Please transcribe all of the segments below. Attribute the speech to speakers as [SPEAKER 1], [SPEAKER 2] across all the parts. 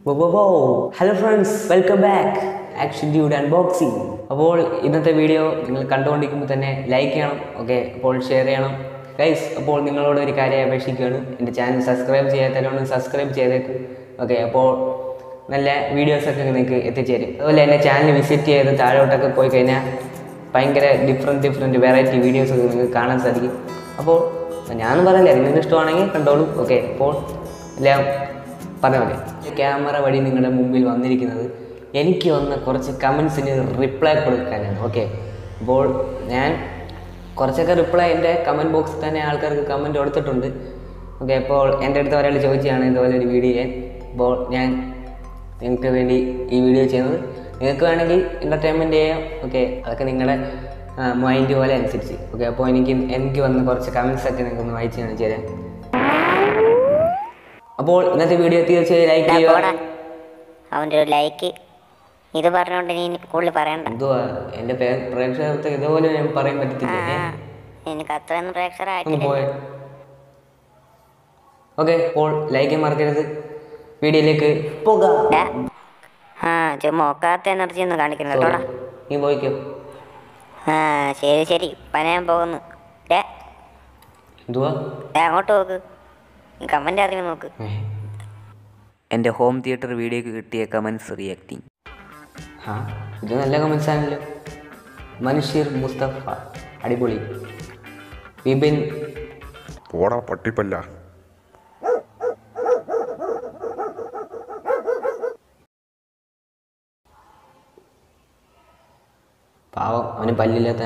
[SPEAKER 1] Hello friends, welcome back action dude unboxing. അപ്പോൾ ഇന്നത്തെ video നിങ്ങൾ കണ്ടുകൊണ്ടിരിക്കുമ്പോൾ തന്നെ ലൈക്ക് ചെയ്യണം, ഓക്കെ. അപ്പോൾ ഷെയർ ചെയ്യണം ഗൈസ്. അപ്പോൾ നിങ്ങളോട് ഒരു കാര്യം അപേക്ഷിക്കുകയാണ്, എൻ്റെ ചാനൽ സബ്സ്ക്രൈബ് ചെയ്യാത്തവരോട് സബ്സ്ക്രൈബ് ചെയ്തേക്കും, ഓക്കെ. അപ്പോൾ നല്ല വീഡിയോസൊക്കെ നിങ്ങൾക്ക് എത്തിച്ചേരും. അതുപോലെ എൻ്റെ ചാനൽ വിസിറ്റ് ചെയ്ത് താഴോട്ടൊക്കെ പോയി കഴിഞ്ഞാൽ ഭയങ്കര ഡിഫറെൻറ്റ് വെറൈറ്റി വീഡിയോസൊക്കെ നിങ്ങൾക്ക് കാണാൻ സാധിക്കും. അപ്പോൾ ഞാനും പറയില്ല, നിങ്ങൾക്ക് ഇഷ്ടമാണെങ്കിൽ കണ്ടോളൂ, ഓക്കെ. അപ്പോൾ എല്ലാം പറഞ്ഞ പോലെ ക്യാമറ വഴി നിങ്ങളുടെ മുമ്പിൽ വന്നിരിക്കുന്നത് എനിക്ക് വന്ന കുറച്ച് കമൻസിന് റിപ്ലൈ കൊടുക്കാനാണ്, ഓക്കെ. അപ്പോൾ ഞാൻ കുറച്ചൊക്കെ റിപ്ലൈ എൻ്റെ കമൻറ്റ് ബോക്സിൽ തന്നെ ആൾക്കാർക്ക് കമൻറ്റ് കൊടുത്തിട്ടുണ്ട്, ഓക്കെ. അപ്പോൾ എൻ്റെ അടുത്ത് ഒരാൾ ചോദിച്ചാണ് ഇതുപോലെ ഒരു വീഡിയോ ചെയ്യാൻ. അപ്പോൾ ഞാൻ നിങ്ങൾക്ക് വേണ്ടി ഈ വീഡിയോ ചെയ്യുന്നത്. നിങ്ങൾക്ക് വേണമെങ്കിൽ എൻ്റർടൈൻമെൻറ്റ് ചെയ്യാം, ഓക്കെ. അതൊക്കെ നിങ്ങളുടെ മൈൻഡ് പോലെ അനുസരിച്ച്, ഓക്കെ. അപ്പോൾ എനിക്ക് വന്ന കുറച്ച് കമൻസൊക്കെ നിങ്ങൾക്കൊന്ന് വായിച്ച് കാണിച്ചു തരാം. അപ്പോൾ ഇന്നത്തെ വീഡിയോ തീർച്ചയായും ലൈക്ക് ചെയ്യുക.
[SPEAKER 2] അവൻ്റെ ഒരു ലൈക്ക് ഇത് പറഞ്ഞുകൊണ്ട് നീ കൂടുതൽ പറയണ്ട.
[SPEAKER 1] എന്തുവാ എൻ്റെ പ്രേക്ഷകർക്ക് ഇതുപോലെ ഞാൻ പറയാൻ പറ്റത്തില്ല,
[SPEAKER 2] എനിക്ക് അത്രയൊന്നും പ്രേക്ഷകരായിട്ടില്ല.
[SPEAKER 1] ഓക്കെ. അപ്പോൾ ലൈക്ക് മറക്കരുത്. വീഡിയോയിലേക്ക് പോകാം.
[SPEAKER 2] ചുമ്മാ ഒക്കാത്ത എനർജി ഒന്നും കാണിക്കുന്നുണ്ടോടാ.
[SPEAKER 1] നീ പോയിക്കോ.
[SPEAKER 2] ശരി പനയാൻ പോകുന്നു.
[SPEAKER 1] എന്തുവാ
[SPEAKER 2] അങ്ങോട്ട് നോക്ക്, കമന്റ് അറിയാൻ നോക്ക്.
[SPEAKER 3] എൻ്റെ ഹോം തിയേറ്റർ വീഡിയോക്ക് കിട്ടിയ കമൻസ് റിയാക്ടിങ്.
[SPEAKER 1] ഇത് നല്ല കമൻസ് ആണല്ലോ. മനുഷ്യർ മുസ്തഫ അടിപൊളി. വിപിൻ
[SPEAKER 4] പോടാ പട്ടിപ്പല്ല.
[SPEAKER 1] പാവം, അവന് പല്ലില്ലാത്ത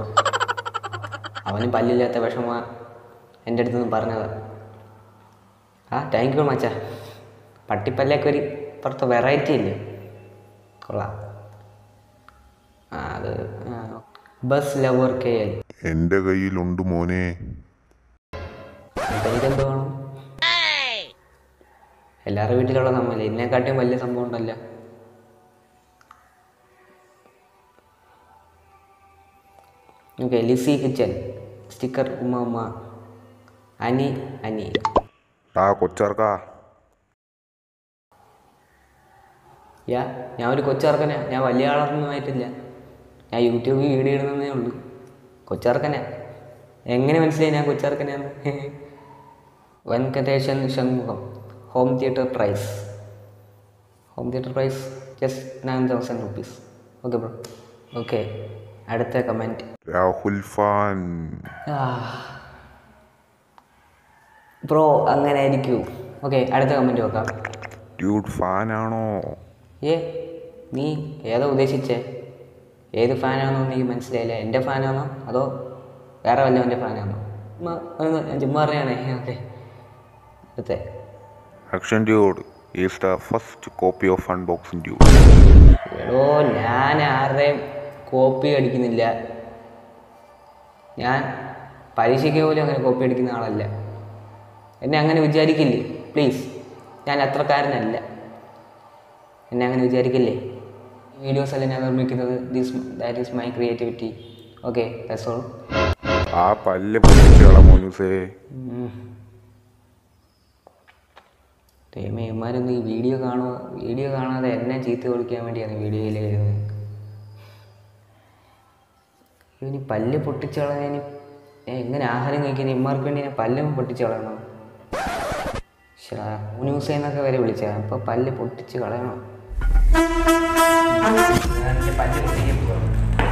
[SPEAKER 1] വിഷമമാണ് എൻ്റെ അടുത്തുനിന്ന് പറഞ്ഞത്. താങ്ക് യു മച്ചാ. പട്ടിപ്പല്ലൊക്കെ ഒരു പുറത്ത് വെറൈറ്റി ഇല്ലേ, കൊള്ളാം. അത് ബസ് ലവർ KL
[SPEAKER 4] എൻ്റെ കയ്യിലുണ്ട് മോനെ.
[SPEAKER 1] ഇതെന്ത് വേണം? എല്ലാവരുടെ വീട്ടിലുള്ള സംഭവമല്ലേ, ഇതിനെക്കാട്ടിയും വലിയ സംഭവം ഉണ്ടല്ലോ. ഓക്കെ. ലിസി കിച്ചൻ സ്റ്റിക്കർ ഉമ്മ അനി
[SPEAKER 4] കൊച്ചർക്കാ.
[SPEAKER 1] ഞാൻ ഒരു കൊച്ചിറക്കനാ. ഞാൻ വലിയ ആളൊന്നും ആയിട്ടില്ല. ഞാൻ യൂട്യൂബിൽ വീഡിയോ ഇടുന്നതേ ഉള്ളൂ. കൊച്ചിറക്കനാ. എങ്ങനെ മനസ്സിലായി ഞാൻ കൊച്ചിറക്കനാന്ന്? Venkatesan Shanmugham. Home theatre price just 9,000 rupees. Okay bro. Okay. അടുത്ത കമൻറ്റ്
[SPEAKER 4] രാഹുൽ ഫാൻ.
[SPEAKER 1] ബ്രോ അങ്ങനെ ആയിരിക്കൂ. ഓക്കെ. അടുത്ത കമൻറ്റ് നോക്കാം.
[SPEAKER 4] ഡ്യൂഡ് ഫാനാണോ?
[SPEAKER 1] നീ ഏതോ ഉദ്ദേശിച്ചേ? ഏത് ഫാനാണോ എനിക്ക് മനസ്സിലായില്ല. എൻ്റെ ഫാനാണോ അതോ വേറെ വല്ലവൻ്റെ ഫാനാണോ? ചുമ്മാ അറിയാണേ. ഓക്കെ. അടുത്ത
[SPEAKER 4] action dude is the first copy of unboxing dude.
[SPEAKER 1] എടോ, ഞാൻ ആരുടെയും കോപ്പി അടിക്കുന്നില്ല. ഞാൻ പരീക്ഷയ്ക്ക് പോലും അങ്ങനെ കോപ്പി അടിക്കുന്ന ആളല്ല. എന്നെ അങ്ങനെ വിചാരിക്കില്ലേ പ്ലീസ്. ഞാൻ അത്രക്കാരനല്ല, എന്നെ അങ്ങനെ വിചാരിക്കില്ലേ. വീഡിയോസ് എല്ലാം ഞാൻ നിർമ്മിക്കുന്നത് that is my creativity, okay. That's all.
[SPEAKER 4] ആ പല്ല് പൊട്ടിച്ചുകള മോനുസേ.
[SPEAKER 1] ഇമാരൊന്നും ഈ വീഡിയോ കാണാതെ എന്നെ ചീത്ത വിളിക്കാൻ വേണ്ടിയാണ് വീഡിയോയിൽ വരുന്നത്. ഇവന് പല്ല് പൊട്ടിച്ചു കളയാൻ എങ്ങനെ ആഹാരം കഴിക്കുന്ന ഇമാർക്ക് വേണ്ടി ഞാൻ പല്ലും പൊട്ടിച്ചു കളയണം? ന്യൂസ് എന്നൊക്കെ വരെ വിളിച്ചാൽ അപ്പോൾ പല്ല് പൊട്ടിച്ച് കളയണം. പല്ല് പൊട്ടിക്കാൻ പോകണം.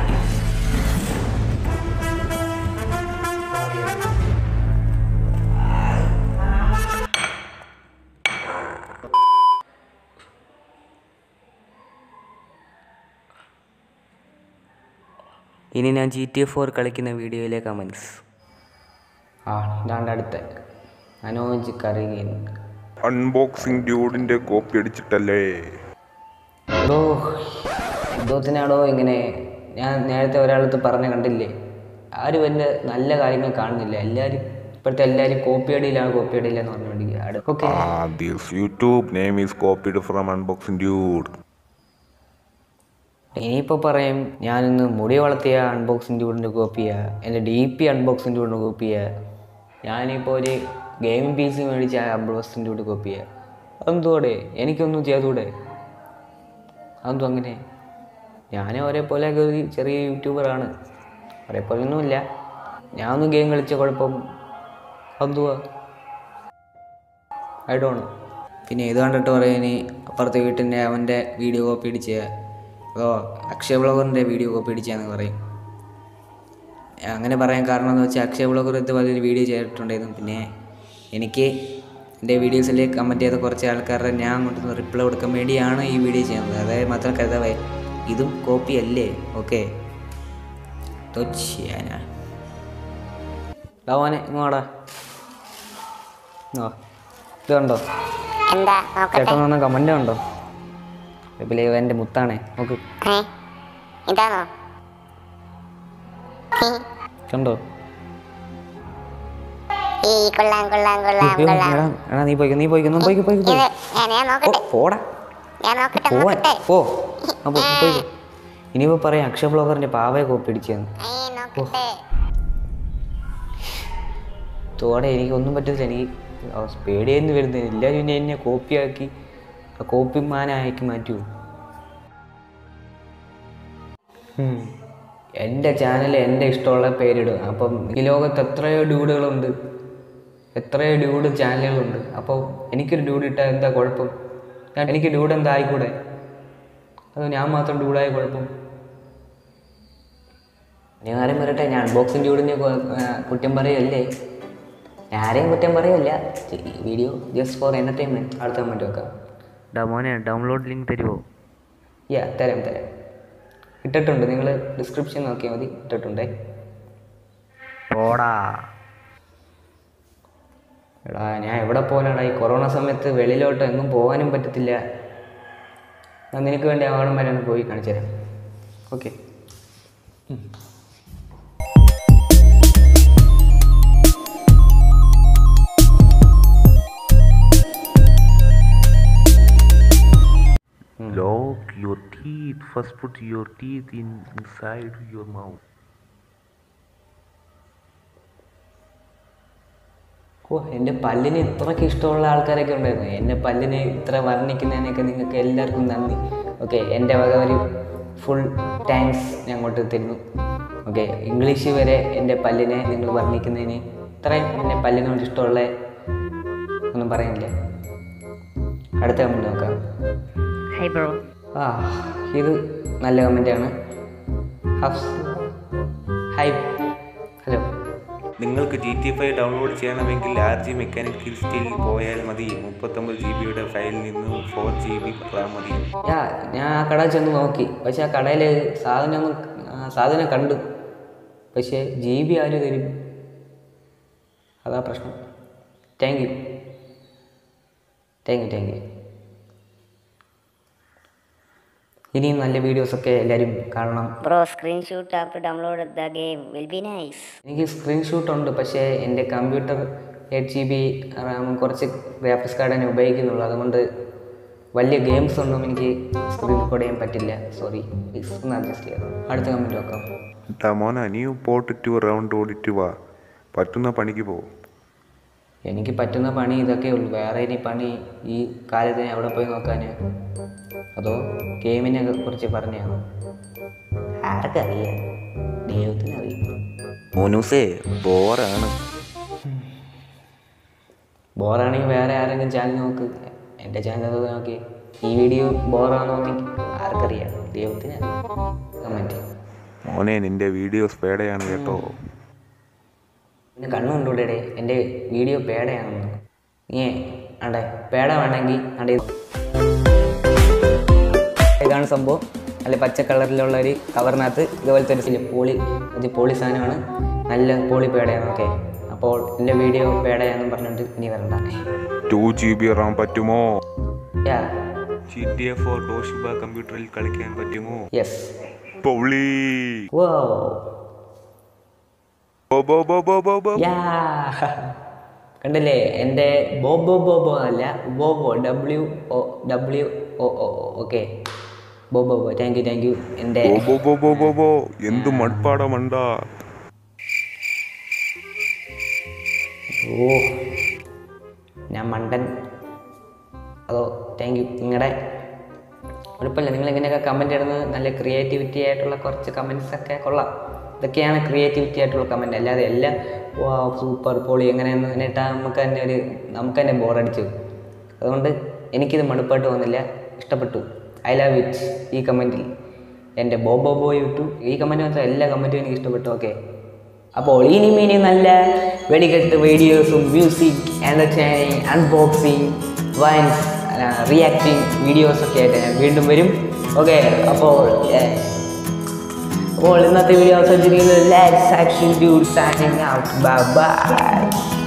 [SPEAKER 3] ഇനി ഞാൻ GTA 4 കളിക്കുന്ന വീഡിയോയിലെ കമൻസ്.
[SPEAKER 1] ഇതാണ്ട് അടുത്ത മനോജ് കറിയൻ.
[SPEAKER 4] അൺബോക്സിംഗ് ഡ്യൂഡിന്റെ കോപ്പി അടിച്ചിട്ടല്ലേ?
[SPEAKER 1] എന്തോത്തിനാടോ ഇങ്ങനെ? ഞാൻ നേരത്തെ ഒരാളടുത്ത് പറഞ്ഞ കണ്ടില്ലേ, ആരും എൻ്റെ നല്ല കാര്യങ്ങൾ കാണുന്നില്ല. ഇപ്പോഴത്തെ എല്ലാവരും കോപ്പി അടിയില്ലെന്ന് പറഞ്ഞുകൊണ്ടിരിക്കുക. ഇനിയിപ്പോൾ പറയും ഞാനിന്ന് മുടി വളർത്തിയ അൺബോക്സിംഗ് ഡ്യൂഡിൻ്റെ കോപ്പി ചെയ്യുക, എൻ്റെ DP അൺബോക്സിംഗ് ഡ്യൂഡിൻ്റെ കോപ്പി ചെയ്യുക, ഞാനിപ്പോൾ ഒരു ഗെയിമിംഗ് PC മേടിച്ച അൺബോക്സിംഗ് ഡ്യൂഡ് കോപ്പി ചെയ്യുക. അതെന്തോടെ എനിക്കൊന്നും ചെയ്തൂടെ? അതെന്തോ അങ്ങനെ? ഞാൻ ഒരേപോലെ ഒരു ചെറിയ യൂട്യൂബറാണ്, ഒരേപോലെ ഒന്നുമില്ല. ഞാനൊന്നും ഗെയിം കളിച്ച കുഴപ്പം എന്തുവാ? I don't. പിന്നെ ഇത് കണ്ടിട്ട് പറയാന് അപ്പുറത്തെ വീട്ടിൻ്റെ അവൻ്റെ വീഡിയോ കോപ്പി അടിച്ച, അതോ അക്ഷയ ബ്ലോഗറിൻ്റെ വീഡിയോ കോപ്പി അടിച്ചാന്ന് പറയും. അങ്ങനെ പറയാൻ കാരണം എന്ന് വെച്ചാൽ അക്ഷയ ബ്ലോഗർ ഇതുപോലൊരു വീഡിയോ ചെയ്തിട്ടുണ്ടായിരുന്നു. പിന്നെ എനിക്ക് എൻ്റെ വീഡിയോസിൽ കമൻറ്റ് ചെയ്ത കുറച്ച് ആൾക്കാരുടെ ഞാൻ അങ്ങോട്ട് റിപ്ലൈ കൊടുക്കാൻ വേണ്ടിയാണ് ഈ വീഡിയോ ചെയ്യുന്നത്. അതായത് മാത്രം കരുതാവേ, ഇതും കോപ്പി അല്ലേ? ഓക്കെ, ചെയ്യാനാ ഡാവാനെ ഇങ്ങോടാ. ഇത് കണ്ടോ
[SPEAKER 2] എന്താ നോക്കട്ടെ?
[SPEAKER 1] ചേട്ടൻ വന്ന കമൻ്റ് കണ്ടോ? പിന്നെ എൻ്റെ മുത്താണേ, നോക്ക്.
[SPEAKER 2] ഇതാണോ?
[SPEAKER 1] കണ്ടോ?
[SPEAKER 2] ഈ കൊള്ളാം കൊള്ളാം കൊള്ളാം കൊള്ളാം.
[SPEAKER 1] എടാ നീ പോയിക്കോ, നീ പോയിക്കോ, പോയിക്കോ.
[SPEAKER 2] ഞാൻ നോക്കട്ടെ,
[SPEAKER 1] പോടാ,
[SPEAKER 2] ഞാൻ നോക്കട്ടെ,
[SPEAKER 1] പോവാൻ
[SPEAKER 2] നോക്കട്ടെ.
[SPEAKER 1] പോ. പോയിക്കോ. ഇനിയിപ്പോൾ പറയാം അക്ഷയ ബ്ലോഗറിൻ്റെ പാവയെ കോപ്പി അടിച്ചെന്ന്.
[SPEAKER 2] നോക്കട്ടെ.
[SPEAKER 1] തോടെ എനിക്കൊന്നും പറ്റത്തില്ല. എനിക്ക് പേടിയെന്ന് വരുന്നത് എല്ലാവരും പിന്നെ എന്നെ കോപ്പിയാക്കി കോപ്പി മാനാക്കി മാറ്റുമോ? എൻ്റെ ചാനൽ എൻ്റെ ഇഷ്ടമുള്ള പേരിടും. അപ്പം ഈ ലോകത്ത് എത്രയോ ഡ്യൂഡുകളുണ്ട്, എത്രയോ ഡ്യൂഡ് ചാനലുകളുണ്ട്. അപ്പോൾ എനിക്കൊരു ഡ്യൂഡ് ഇട്ടാൽ എന്താ കുഴപ്പം? എനിക്ക് ഡ്യൂഡ് എന്താ ആയിക്കൂടെ? അത് ഞാൻ മാത്രം ഡ്യൂഡായ കുഴപ്പം? ഞാൻ ആരും പറയട്ടെ, ഞാൻ അൺബോക്സിങ് ഡ്യൂഡിനെ കുറ്റം പറയുമല്ലേ? ഞാൻ ആരെയും കുറ്റം പറയല്ല. Video just for entertainment. അടുത്ത കമൻറ്റ് വെക്കാം.
[SPEAKER 3] മോനെ ഡൗൺലോഡ് ലിങ്ക് തരുമോ?
[SPEAKER 1] തരാം. ഇട്ടിട്ടുണ്ട്, നിങ്ങൾ ഡിസ്ക്രിപ്ഷൻ നോക്കിയാൽ മതി, ഇട്ടിട്ടുണ്ടേ.
[SPEAKER 3] പോടാ.
[SPEAKER 1] എടാ ഞാൻ എവിടെ പോകാനാടാ? ഈ കൊറോണ സമയത്ത് വെളിയിലോട്ട് എങ്ങും പോകാനും പറ്റത്തില്ല. ഞാൻ നിനക്ക് വേണ്ടി അവിടം വരെ ഒന്ന് പോയി കാണിച്ചു തരാം. Okay.
[SPEAKER 4] Lock your teeth. First put your teeth inside your mouth.
[SPEAKER 1] എൻ്റെ പല്ലിന് ഇത്രയ്ക്ക് ഇഷ്ടമുള്ള ആൾക്കാരൊക്കെ ഉണ്ടായിരുന്നു. എൻ്റെ പല്ലിനെ ഇത്ര വർണ്ണിക്കുന്നതിനൊക്കെ നിങ്ങൾക്ക് എല്ലാവർക്കും നന്ദി. ഓക്കെ, എൻ്റെ വക ഒരു ഫുൾ താങ്ക്സ് ഞാൻ അങ്ങോട്ട് തരുന്നു. ഓക്കെ, ഇംഗ്ലീഷ് വരെ എൻ്റെ പല്ലിനെ നിങ്ങൾ വർണ്ണിക്കുന്നതിന് ഇത്രയും എൻ്റെ പല്ലിനോട് ഇഷ്ടമുള്ള ഒന്നും പറയാനില്ല. അടുത്ത കമൻറ്റ് നോക്കാം.
[SPEAKER 2] Hi bro.
[SPEAKER 1] ഇത് നല്ല കമൻറ്റാണ്. ഹലോ.
[SPEAKER 5] നിങ്ങൾക്ക് GTA 5 ഡൗൺലോഡ് ചെയ്യണമെങ്കിൽ RG മെക്കാനിക് ലിസ്റ്റിൽ പോയാൽ മതി. 39 GB ഫയലിൽ നിന്ന് 4 GB RAM മതി.
[SPEAKER 1] ഞാൻ ആ കട ചെന്ന് നോക്കി, പക്ഷെ ആ കടയിൽ സാധനം കണ്ടു, പക്ഷേ GB ആര് തരും? അതാ പ്രശ്നം. Thank you. ഇനിയും നല്ല വീഡിയോസൊക്കെ എല്ലാവരും കാണണം.
[SPEAKER 2] Bro screenshot app download the game will be nice.
[SPEAKER 1] എനിക്ക് സ്ക്രീൻഷോട്ട് ഉണ്ട്, പക്ഷേ എൻ്റെ കമ്പ്യൂട്ടർ 8 GB റാമും കുറച്ച് ഗ്രാഫിക്സ് കാർഡ് തന്നെ ഉപയോഗിക്കുന്നുള്ളൂ. അതുകൊണ്ട് വലിയ ഗെയിംസ് ഒന്നും എനിക്ക് സ്ക്രീൻ റെക്കോർഡ് ചെയ്യാൻ പറ്റില്ല. സോറി, പ്ലീസ് ഒന്ന് അഡ്ജസ്റ്റ് ചെയ്യാം. അടുത്ത കമൻറ്റ് നോക്കാം.
[SPEAKER 4] മോന നീ പോട്ടിട്ട് റൗണ്ട് ഓടിട്ട് വാ, പറ്റുന്ന പണിക്ക് പോകും.
[SPEAKER 1] എനിക്ക് പറ്റുന്ന പണി ഇതൊക്കെ ഉള്ളൂ. വേറെ ഇനി പണി ഈ കാലത്ത് എവിടെ പോയി നോക്കാൻ? അതോ ഗെയിമിനെ കുറിച്ച് പറഞ്ഞാണോ? ആർക്കറിയാം, ദൈവത്തിനറിയാം.
[SPEAKER 5] മോനൂസേ ബോറാണ്.
[SPEAKER 1] ബോറാണെങ്കിൽ വേറെ ആരെങ്കിലും ചാനൽ നോക്ക്. എൻ്റെ ചാനൽ നോക്കി ഈ വീഡിയോ ബോറാണോ ആർക്കറിയാം, ദൈവത്തിനറിയാം. കമൻറ്റ്.
[SPEAKER 4] മോനെ നിന്റെ വീഡിയോസ് പേടയാണ് കേട്ടോ.
[SPEAKER 1] പിന്നെ കണ്ണുകൊണ്ടുകൂടെ എൻ്റെ വീഡിയോ പേടയാണെന്ന്. നീ അണ്ടേ പേട വേണമെങ്കിൽ അണ്ടേ ഇതാണ് സംഭവം. നല്ല പച്ച കളറിലുള്ള ഒരു കവറിനകത്ത് ഇതുപോലത്തെ ഒരു പോളി സാധനമാണ്. നല്ല പോളി പേടയാണ്. ഓക്കെ, അപ്പോൾ എൻ്റെ വീഡിയോ പേടയാണെന്ന് പറഞ്ഞിട്ട് ഇനി വരണ്ട.
[SPEAKER 4] 2 GB RAM പറ്റുമോ?
[SPEAKER 5] GTA 4 ഡോഷിബ കമ്പ്യൂട്ടറിൽ കളിക്കാൻ പറ്റുമോ?
[SPEAKER 1] യെസ്.
[SPEAKER 4] പൊളി.
[SPEAKER 1] കണ്ടില്ലേ, എൻ്റെ ബോബോ അല്ല, ബോബോ WOWO. ഓക്കെ, ബോബോ. Thank you. എൻ്റെ
[SPEAKER 4] എന്ത് മൺപാട മണ്ട.
[SPEAKER 1] ഞാൻ മണ്ടൻ, അതോ താങ്ക് യു. നിങ്ങളുടെ കുഴപ്പമില്ല, നിങ്ങളിങ്ങനെയൊക്കെ കമൻറ്റ് ഇടുന്നത് നല്ല ക്രിയേറ്റിവിറ്റി ആയിട്ടുള്ള കുറച്ച് കമൻറ്റ്സൊക്കെ കൊള്ളാം. ഇതൊക്കെയാണ് ക്രിയേറ്റിവിറ്റി ആയിട്ടുള്ള കമൻറ്റ്. അല്ലാതെ എല്ലാം സൂപ്പർ പൊളി എങ്ങനെയൊന്നും ഇട്ടാൽ നമുക്ക് തന്നെ ബോറടിച്ചു. അതുകൊണ്ട് എനിക്കിത് മടുപ്പായിട്ട് തോന്നില്ല, ഇഷ്ടപ്പെട്ടു. I love it. ഈ കമൻറ്റിൽ എൻ്റെ ബോബോ ഇട്ടു. ഈ കമൻറ്റ് മാത്രം എല്ലാ കമൻറ്റും എനിക്ക് ഇഷ്ടപ്പെട്ടു. ഓക്കെ, അപ്പോൾ ഇനി നല്ല വെടികെട്ട് വീഡിയോസും music entertaining unboxing vines reacting വീഡിയോസൊക്കെ ആയിട്ട് ഞാൻ വീണ്ടും വരും. ഓക്കെ, അപ്പോൾ ഇന്നത്തെ വീഡിയോ അവസാനിച്ചിരിക്കുന്നത് let's action dude signing out. Bye by.